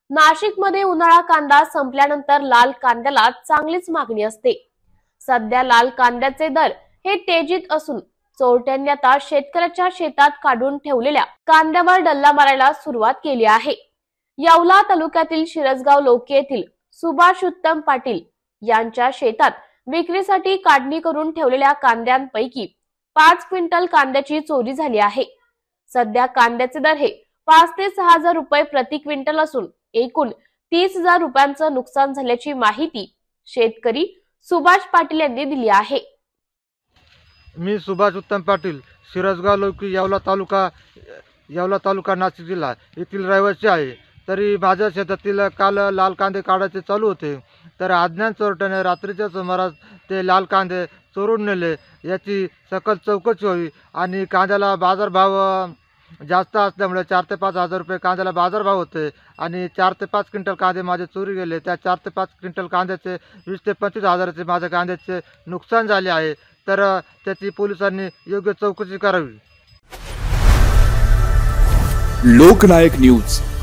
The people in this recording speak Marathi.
नाशिकमध्ये उन्हाळा कांदा संपल्यानंतर लाल कांद्याला चांगलीच मागणी असते। सध्या लाल कांद्याचे दर हे तेजीत असून चोरट्यांनी आता शेतकऱ्याच्या शेतात काढून ठेवलेल्या कांद्यावर डल्ला मारायला सुरुवात केली आहे। येवला तालुक्यातील शिरसगाव लोकी येथील सुभाष उत्तम पाटील यांच्या शेतात विक्रीसाठी काढणी करून ठेवलेल्या कांद्यांपैकी 5 क्विंटल कांद्याची चोरी झाली आहे। सध्या कांद्याचे दर हे 5 ते 6 हजार रुपये प्रति क्विंटल असून एकूण 30,000 रुपयांचं नुकसान झाल्याची माहिती शेतकरी सुभाष पाटील यांनी दिली आहे। मी सुभाष उत्तम पाटील शिरसगाव लोकी येवला तालुका नाशिक जिल्हा येथील रहिवासी आहे। तरी माझ्या शेतातील काल लाल कांदे काढायचे चालू होते, तर अज्ञात चोरट्याने रात्रीच्या सुमारास ते लाल कांदे चोरून नेले। याची सकल चौकशी व्हावी आणि कांद्याला बाजारभाव जास्त असल्यामुळे 4 ते 5 हजार रुपये कांद्याला बाजारभाव होते आणि 4 ते 5 क्विंटल कांदे माझे चोरी गेले। त्या 4 ते 5 क्विंटल कांद्याचे 20 ते 25 हजाराचे माझ्या कांद्याचे नुकसान झाले आहे। तर त्याची पोलिसांनी योग्य चौकशी करावी। लोकनायक न्यूज।